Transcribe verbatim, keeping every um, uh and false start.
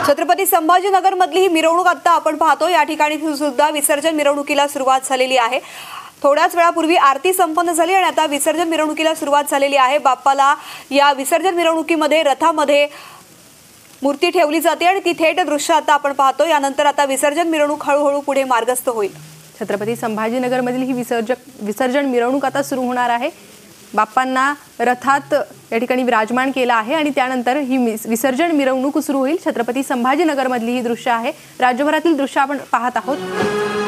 छत्रपती संभाजी नगर मधली ही मिरवणूक आता आपण पाहतो। या ठिकाणी सुद्धा विसर्जन मिरवणुकीला सुरुवात झालेली आहे। थोड्याच वेळापूर्वी आरती संपन्न झाली आणि आता विसर्जन मिरवणुकीला सुरुवात झालेली आहे। बाप्पाला या विसर्जन मिरवणुकीमध्ये रथामध्ये मूर्ती ठेवली जाते आणि ती थेट दृश्य आता आपण पाहतो। यानंतर आता विसर्जन मिरवणूक हळूहळू पुढे मार्गस्थ होईल। छत्रपती संभाजी नगर मधील ही विसर्जक विसर्जन मिरवणूक आता सुरू होणार आहे। बाप्पांना रथात या ठिकाणी विराजमान केला आहे आणि त्यानंतर ही विसर्जन मिरवणूक सुरू होईल। छत्रपती संभाजी नगर मधली ही दृश्य आहे। राज्यभरातील दृश्य आपण पाहत आहोत।